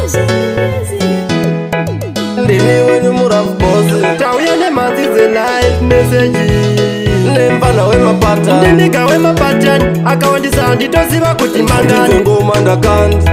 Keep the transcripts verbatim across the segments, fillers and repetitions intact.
Ndini wenyu murabozi tauya nemanzize live message nembana wemapata ndinika wemapatani akawandisa nditoziva kuti mangani ngoma ndakandi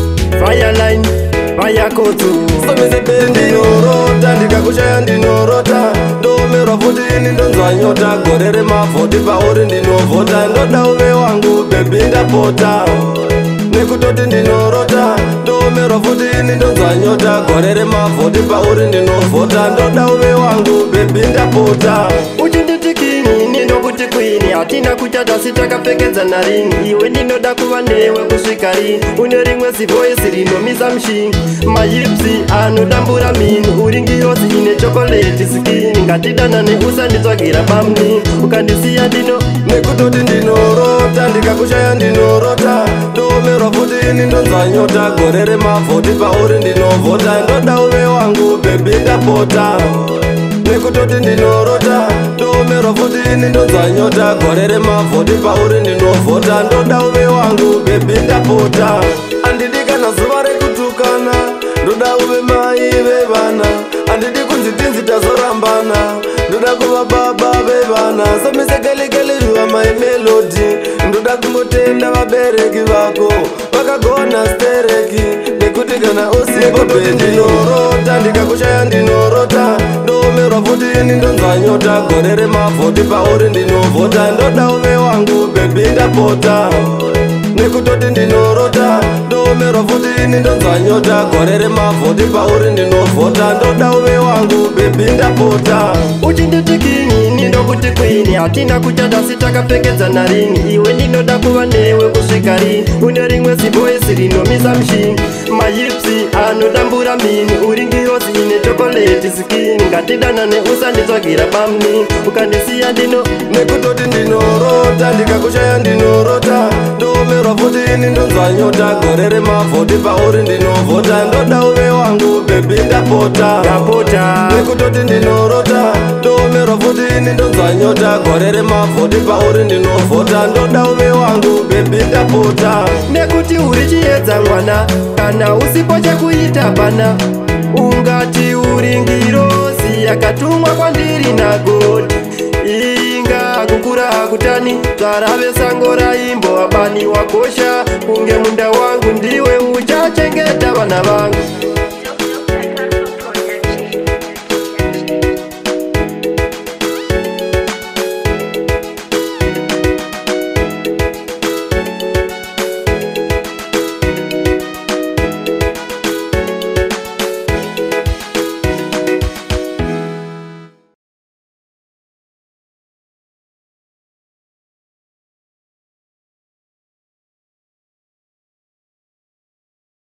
fireline vayakotsu somise bendi norota ndikakushaya ndinorota ndomerwa futi ini ndonzwa nyota gore remavhoti pauri ndinovhota ndoda uve wangu bebi ndapota nekutoti ndinorota ndomerwa futi ini ndonzwa nyota gore remavhoti pauri ndinovhota ndoda uve wangu bebi ndapota uchinditikini ninokuti kwini hatina kuchata sitakapfekedza narini iwe ndinoda kuva newe kusvika rini une rimwe zivoisi rinomisa mshini mayipsi anodambura mini uri ngirozi ine chokoleti skini ngatidanane usanditsvagira pamni ukandisiya ndino nekutoti ndinorota ndikakushaya ndinorota ndomerwa futi ini ndonzwa nyota gore remavhoti pauri ndinovhota ndoda uve wangu bebi ndapota nekutoti ndinorota ndomerwa futi ini ndonzwa nyota gore remavhoti pauri ndinovhota ndoda uve wangu bebi ndapota andidi kana zuva rekutukana ndoda uve mai vevana andidi kunzi tinzi tazorambana ndoda kuva baba vevana somisekelikeli ruva mai melodi ndoda kungotenda vabereki vako vakagona stereki nekuti kana usipo bendinorota ndikakushaya ndinorota ndomerwa futi ini ndonzwa nyota gore remavhoti pauri ndinovhota ndoda uve wangu bebi ndapota nekutoti ndinorota ndomerwa futi ini ndonzwa nyota gore remavhoti pauri ndinovhota ndoda uve wangu bebi ndapota uchinditikini ninokuti kwini hatina kuchata sitakapfekedza narini iwe ndinoda kuva newe kusvika rini une rimwe zivoisi rinomisa mshini mayipsi anodambura mini uri ngirozi ine chokoleti skini ngatidanane usanditsvagira pamni ukandisiya ndino nekutoti ndinorota ndikakushaya ndinorota ndomerwa futi ini ndonzwa nyota gore remavhoti pauri ndinovhota ndoda uve wangu bebi ndapota ndapota nekutoti ndinorota ndomerwa futi ini ndonzwa nyota gore remavhoti pauri ndinovhota ndoda uve wangu bebi ndapota nekuti uri chiedza mwana kana usipo chekuita pana ungati uri ngirozi yakatumwa kwandiri nagodi inga kukura hakutani tsvarave sango raimbo abani wakosha kunge munda wangu ndiwe uchachengeta vana vangu